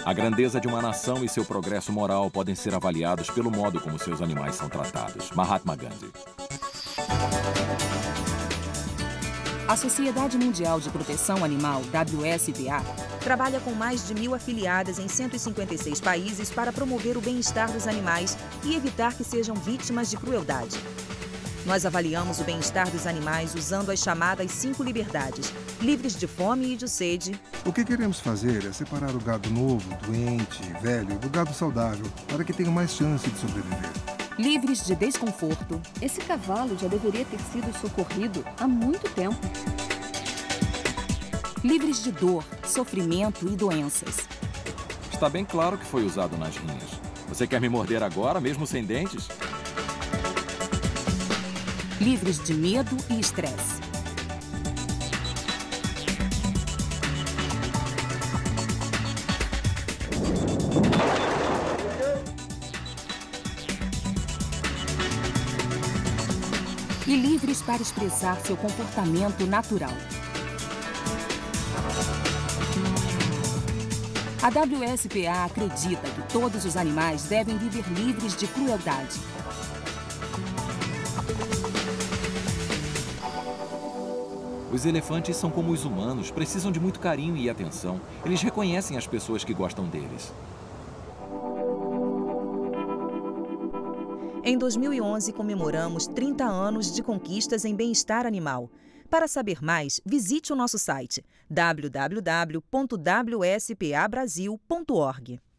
A grandeza de uma nação e seu progresso moral podem ser avaliados pelo modo como seus animais são tratados. Mahatma Gandhi. A Sociedade Mundial de Proteção Animal, WSPA, Trabalha com mais de 1.000 afiliadas em 156 países para promover o bem-estar dos animais e evitar que sejam vítimas de crueldade. Nós avaliamos o bem-estar dos animais usando as chamadas 5 liberdades, livres de fome e de sede. O que queremos fazer é separar o gado novo, doente, velho, do gado saudável, para que tenha mais chance de sobreviver. Livres de desconforto. Esse cavalo já deveria ter sido socorrido há muito tempo. Livres de dor, sofrimento e doenças. Está bem claro que foi usado nas rinhas. Você quer me morder agora, mesmo sem dentes? Livres de medo e estresse. E livres para expressar seu comportamento natural. A WSPA acredita que todos os animais devem viver livres de crueldade. Os elefantes são como os humanos, precisam de muito carinho e atenção. Eles reconhecem as pessoas que gostam deles. Em 2011, comemoramos 30 anos de conquistas em bem-estar animal. Para saber mais, visite o nosso site www.wspabrasil.org.